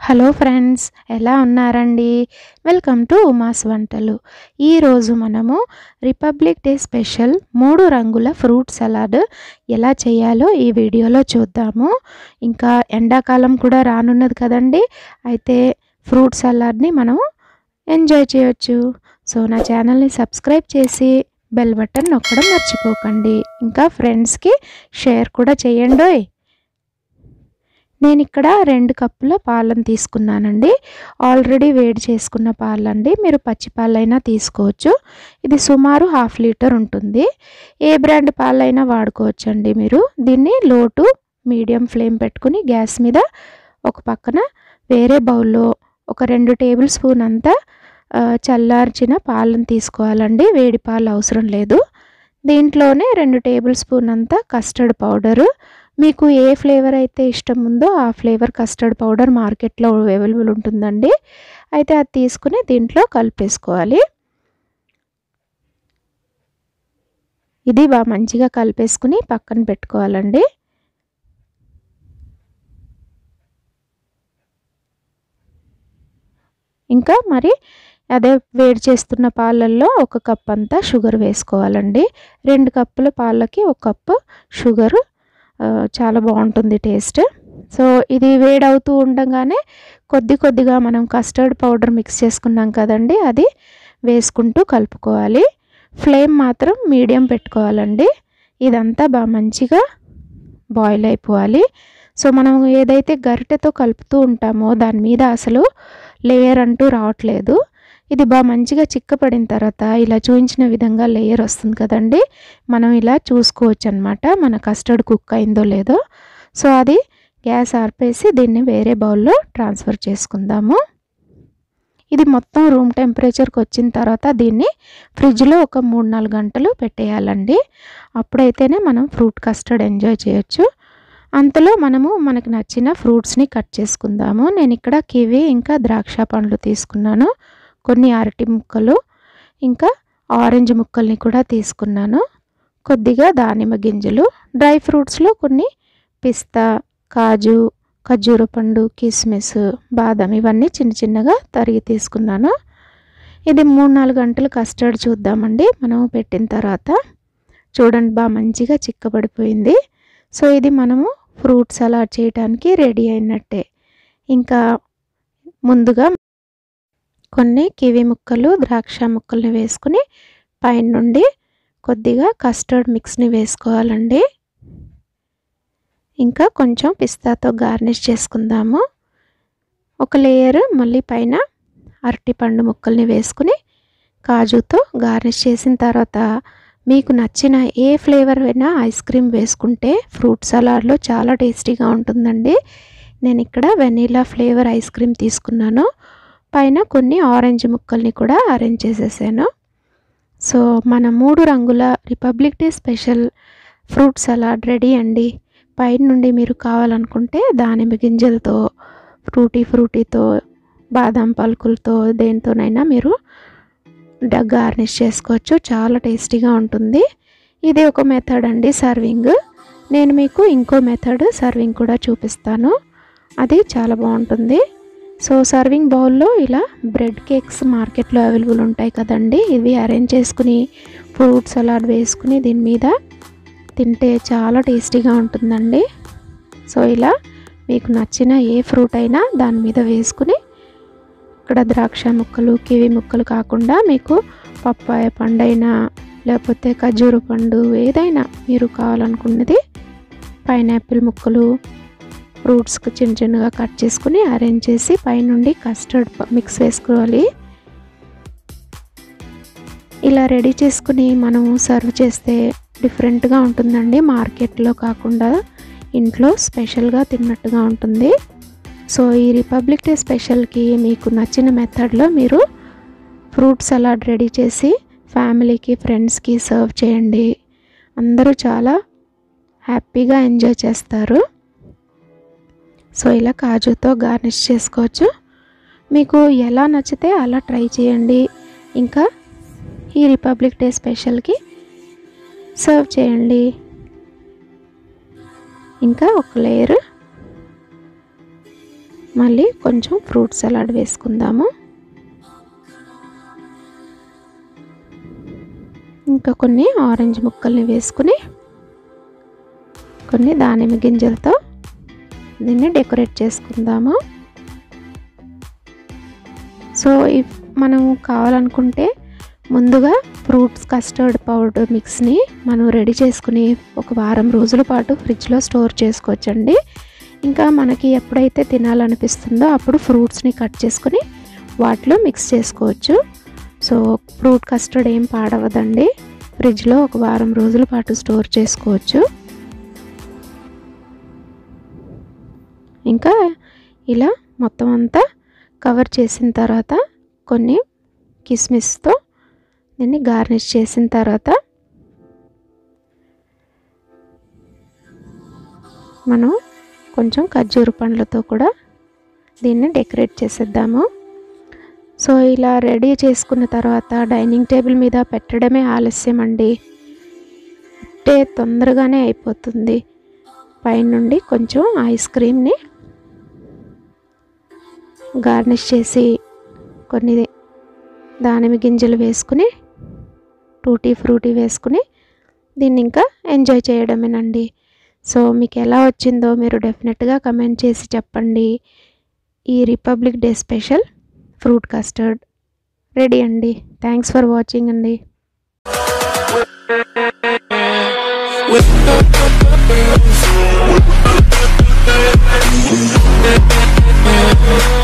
Hello friends, ఎలా ఉన్నారండి? Welcome to Uma's వంటలు. ఈరోజు మనము రిపబ్లిక్ డే స్పెషల్ 3 రంగుల ఫ్రూట్ సలాడ్ ఎలా చేయాలో ఈ వీడియోలో చూద్దాము. ఇంకా ఎండాకాలం కూడా రానున్నది కదండి. అయితే ఫ్రూట్ సలాడ్ని మనం ఎంజాయ్ చేయొచ్చు. సో నా ఛానల్ని సబ్స్క్రైబ్ చేసి బెల్ బటన్ నొక్కడం మర్చిపోకండి. ఇంకా ఫ్రెండ్స్కి షేర్ కూడా చేయండోయ్. నేను ఇక్కడ 2 కప్పుల పాలను తీసుకున్నానండి. ఆల్రెడీ వేడి చేసుకున్న పాలండి. మీరు పచ్చి పాలైనా తీసుకోవచ్చు. ఇది సుమారు 1/2 లీటర్ ఉంటుంది. ఏ బ్రాండ్ పాలైనా వాడుకోవచ్చండి మీరు. దీన్ని లో టు మీడియం ఫ్లేమ్ పెట్టుకుని గ్యాస్ మీద ఒక పక్కన వేరే బౌల్లో ఒక 2 టేబుల్ స్పూన్ అంతా చల్లార్చిన పాలను తీసుకోవాలండి. వేడి పాలు అవసరం లేదు. దీంట్లోనే 2 టేబుల్ స్పూన్ అంతా కస్టర్డ్ పౌడరు, మీకు ఏ ఫ్లేవర్ అయితే ఇష్టం ఉందో ఆ ఫ్లేవర్ కస్టర్డ్ పౌడర్ మార్కెట్లో అవైలబుల్ ఉంటుందండి. అయితే అది తీసుకుని దీంట్లో కలిపేసుకోవాలి. ఇది బాగా మంచిగా కలిపేసుకుని పక్కన పెట్టుకోవాలండి. ఇంకా మరి అదే వేడి చేస్తున్న పాలల్లో 1 కప్ అంతా షుగర్ వేసుకోవాలండి. 2 కప్పుల పాలకి 1 కప్పు షుగరు చాలా బాగుంటుంది టేస్ట్. సో ఇది వేడవుతూ ఉండగానే కొద్దిగా మనం కస్టర్డ్ పౌడర్ మిక్స్ చేసుకున్నాం కదండి, అది వేసుకుంటూ కలుపుకోవాలి. ఫ్లేమ్ మాత్రం మీడియం పెట్టుకోవాలండి. ఇదంతా బాగా మంచిగా బాయిల్ అయిపోవాలి. సో మనం ఏదైతే గరిటెతో కలుపుతూ ఉంటామో దాని మీద అసలు లేయర్ అంటూ రావట్లేదు. ఇది బాగా మంచిగా చిక్కపడిన తర్వాత ఇలా చూపించిన విధంగా లేయర్ వస్తుంది కదండి, మనం ఇలా చూసుకోవచ్చు అనమాట మన కస్టర్డ్ కుక్ అయిందో లేదో. సో అది గ్యాస్ ఆర్పేసి దీన్ని వేరే బౌల్లో ట్రాన్స్ఫర్ చేసుకుందాము. ఇది మొత్తం రూమ్ టెంపరేచర్కి వచ్చిన తర్వాత దీన్ని ఫ్రిడ్జ్లో ఒక 3-4 గంటలు పెట్టేయాలండి. అప్పుడైతేనే మనం ఫ్రూట్ కస్టర్డ్ ఎంజాయ్ చేయొచ్చు. అంతలో మనకు నచ్చిన ఫ్రూట్స్ని కట్ చేసుకుందాము. నేను ఇక్కడ కివి ఇంకా ద్రాక్ష పండ్లు తీసుకున్నాను, కొన్ని అరటి ముక్కలు, ఇంకా ఆరెంజ్ ముక్కల్ని కూడా తీసుకున్నాను, కొద్దిగా దానిమ్మ గింజలు, డ్రై ఫ్రూట్స్లో కొన్ని పిస్తా, కాజు, ఖర్జూర పండు, కిస్మిస్, బాదం ఇవన్నీ చిన్నగా తరిగి తీసుకున్నాను. ఇది 3-4 గంటలు కస్టర్డ్ చూద్దామండి మనం పెట్టిన తర్వాత. చూడండి బాగా మంచిగా చిక్కబడిపోయింది. సో ఇది మనము ఫ్రూట్ సలాడ్ చేయడానికి రెడీ అయినట్టే. ఇంకా ముందుగా కొన్ని కివి ముక్కలు, ద్రాక్ష ముక్కల్ని వేసుకుని పైన నుండి కొద్దిగా కస్టర్డ్ మిక్స్ని వేసుకోవాలండి. ఇంకా కొంచెం పిస్తాతో గార్నిష్ చేసుకుందాము. ఒక లేయర్ మళ్ళీ పైన అరటిపండు ముక్కల్ని వేసుకుని కాజుతో గార్నిష్ చేసిన తర్వాత మీకు నచ్చిన ఏ ఫ్లేవర్ అయినా ఐస్ క్రీమ్ వేసుకుంటే ఫ్రూట్ సలాడ్లో చాలా టేస్టీగా ఉంటుందండి. నేను ఇక్కడ వెనీలా ఫ్లేవర్ ఐస్ క్రీమ్ తీసుకున్నాను. పైన కొన్ని ఆరెంజ్ ముక్కల్ని కూడా అరేంజ్ చేసేసాను. సో మన 3 రంగుల Republic Day special fruit salad ready అండి. పైన నుండి మీరు కావాలనుకుంటే దానిమ్మ గింజలతో, ఫ్రూటీతో, బాదం పలుకులతో దేనితోనైనా మీరు గార్నిష్ చేసుకోవచ్చు. చాలా టేస్టీగా ఉంటుంది. ఇది ఒక మెథడ్ అండి సర్వింగ్. నేను మీకు ఇంకో మెథడ్ సర్వింగ్ కూడా చూపిస్తాను, అది చాలా బాగుంటుంది. సో సర్వింగ్ బౌల్లో ఇలా బ్రెడ్ కేక్స్ మార్కెట్లో అవైలబుల్ ఉంటాయి కదండి, ఇవి అరేంజ్ చేసుకుని ఫ్రూట్ సలాడ్ వేసుకుని దీని మీద తింటే చాలా టేస్టీగా ఉంటుందండి. సో ఇలా మీకు నచ్చిన ఏ ఫ్రూట్ అయినా దాని మీద వేసుకుని, ఇక్కడ ద్రాక్ష ముక్కలు, కివి ముక్కలు కాకుండా మీకు పప్పాయ పండైనా లేకపోతే ఖర్జూర పండు ఏదైనా మీరు కావాలనుకున్నది, పైనాపిల్ ముక్కలు, ఫ్రూట్స్కి చిన్నగా కట్ చేసుకుని అరేంజ్ చేసి పైనుండి కస్టర్డ్ మిక్స్ వేసుకోవాలి. ఇలా రెడీ చేసుకుని మనం సర్వ్ చేస్తే డిఫరెంట్గా ఉంటుందండి. మార్కెట్లో కాకుండా ఇంట్లో స్పెషల్గా తిన్నట్టుగా ఉంటుంది. సో ఈ రిపబ్లిక్ డే స్పెషల్కి మీకు నచ్చిన మెథడ్లో మీరు ఫ్రూట్ సలాడ్ రెడీ చేసి ఫ్యామిలీకి, ఫ్రెండ్స్కి సర్వ్ చేయండి. అందరూ చాలా హ్యాపీగా ఎంజాయ్ చేస్తారు. సో ఇలా కాజుతో గార్నిష్ చేసుకోవచ్చు. మీకు ఎలా నచ్చితే అలా ట్రై చేయండి. ఇంకా ఈ రిపబ్లిక్ డే స్పెషల్కి సర్వ్ చేయండి. ఇంకా ఒక లేయర్ మళ్ళీ కొంచెం ఫ్రూట్ సలాడ్ వేసుకుందాము. ఇంకా కొన్ని ఆరెంజ్ ముక్కల్ని వేసుకుని కొన్ని దానిమ్మ గింజలతో దీన్ని డెకరేట్ చేసుకుందాము. సో మనం కావాలనుకుంటే ముందుగా ఫ్రూట్స్ కస్టర్డ్ పౌడర్ మిక్స్ని మనం రెడీ చేసుకుని ఒక వారం రోజుల పాటు ఫ్రిడ్జ్లో స్టోర్ చేసుకోవచ్చండి. ఇంకా మనకి ఎప్పుడైతే తినాలనిపిస్తుందో అప్పుడు ఫ్రూట్స్ని కట్ చేసుకుని వాటిలో మిక్స్ చేసుకోవచ్చు. సో ఫ్రూట్ కస్టర్డ్ ఏం పాడవదండి, ఫ్రిడ్జ్లో ఒక వారం రోజుల పాటు స్టోర్ చేసుకోవచ్చు. ఇంకా ఇలా మొత్తం అంతా కవర్ చేసిన తర్వాత కొన్ని కిస్మిస్తో దీన్ని గార్నిష్ చేసిన తర్వాత మనం కొంచెం ఖర్జూర పండ్లతో కూడా దీన్ని డెకరేట్ చేసేద్దాము. సో ఇలా రెడీ చేసుకున్న తర్వాత డైనింగ్ టేబుల్ మీద పెట్టడమే ఆలస్యం అండి, అంటే తొందరగానే అయిపోతుంది. పైనుండి కొంచెం ఐస్ క్రీమ్ని గార్నిష్ చేసి కొన్ని దానిమ్మ గింజలు వేసుకుని టూటీ ఫ్రూటీ వేసుకుని దీన్ని ఇంకా ఎంజాయ్ చేయడమేనండి. సో మీకు ఎలా వచ్చిందో మీరు డెఫినెట్గా కమెంట్ చేసి చెప్పండి. ఈ Republic Day special fruit custard ready అండి. థ్యాంక్స్ ఫర్ వాచింగ్ అండి.